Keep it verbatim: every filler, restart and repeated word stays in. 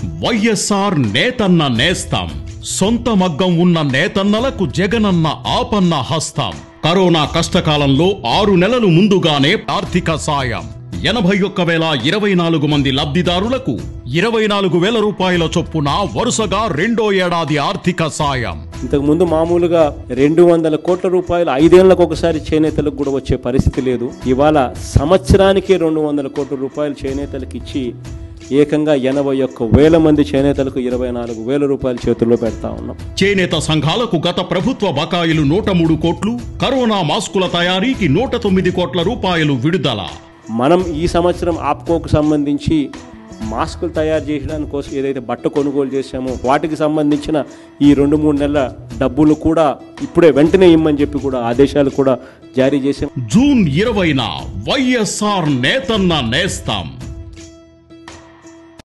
వైఎస్ఆర్ నేతన్న నేస్తం. సొంత మగ్గం ఉన్న నేతన్నలకు జగనన్న ఆపన్న హస్తం. కరోనా కష్టకాలంలో ఆరు నెలలు ముందుగానే ఆర్థిక సాయం. ఎనభై ఒక్క వేల ఇరవై నాలుగు మంది లబ్ధిదారులకు ఇరవై నాలుగు వేల రూపాయల చొప్పున వరుసగా రెండో ఏడాది ఆర్థిక సాయం. ఇంతకు ముందు మామూలుగా రెండు వందల కోట్ల రూపాయలు ఐదేళ్లకు ఒకసారి చేనేతలకు కూడా వచ్చే పరిస్థితి లేదు. ఇవాళ సంవత్సరానికి రెండు వందల కోట్ల రూపాయలు చేనేతలకు ఇచ్చి ఏకంగా ఎనభై ఒక్క వేల మంది చేనేతలకు ఇరవై నాలుగు వేల రూపాయల చేతుల్లో పెడతా ఉన్నాం. చేనేత సంఘాలకు గత ప్రభుత్వ బకాయిలు నూట మూడు కోట్లు, కరోనా మాస్కుల తయారీకి నూట తొమ్మిది కోట్ల రూపాయలు విడుదల. మనం ఈ సంవత్సరం ఆప్కోకు సంబంధించి మాస్కులు తయారు చేయడానికి కోసం ఏదైతే బట్ట కొనుగోలు చేశామో వాటికి సంబంధించిన ఈ రెండు మూడు నెలల డబ్బులు కూడా ఇప్పుడే వెంటనే ఇమ్మని చెప్పి కూడా ఆదేశాలు కూడా జారీ చేశాం. జూన్ ఇరవైన వైఎస్ఆర్ నేతన్న నేస్తం.